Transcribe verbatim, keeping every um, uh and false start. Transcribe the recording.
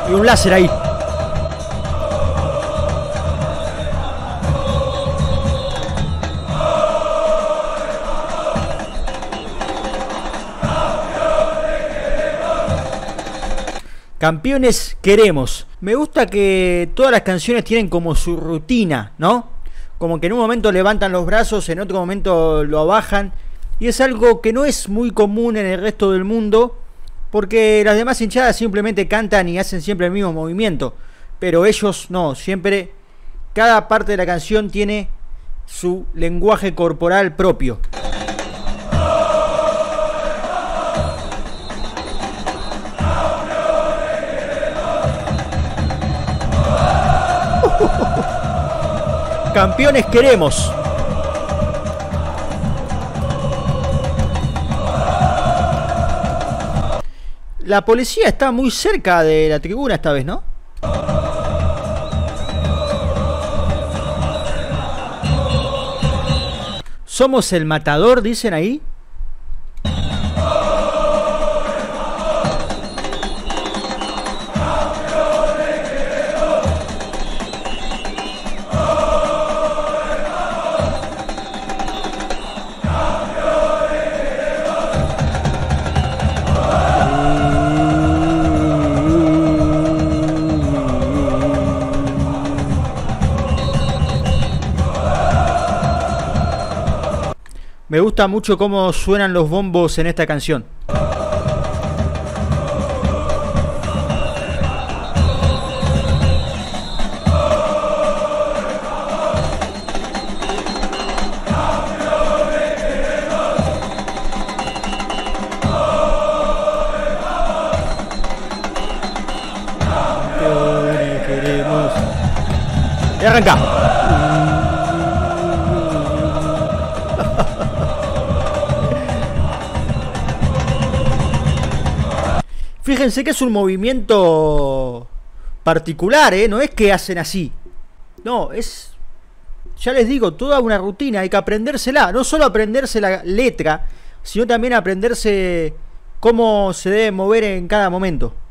Hay un láser ahí. Campeones queremos. Me gusta que todas las canciones tienen como su rutina, ¿no? Como que en un momento levantan los brazos, en otro momento lo bajan. Y es algo que no es muy común en el resto del mundo, porque las demás hinchadas simplemente cantan y hacen siempre el mismo movimiento. Pero ellos no, siempre cada parte de la canción tiene su lenguaje corporal propio. Campeones queremos. La policía está muy cerca de la tribuna esta vez, ¿no? Somos el matador, dicen ahí. Me gusta mucho cómo suenan los bombos en esta canción. Y arranca. Fíjense que es un movimiento particular, ¿eh? No es que hacen así. No, es, ya les digo, toda una rutina. Hay que aprendérsela. No solo aprenderse la letra, sino también aprenderse cómo se debe mover en cada momento.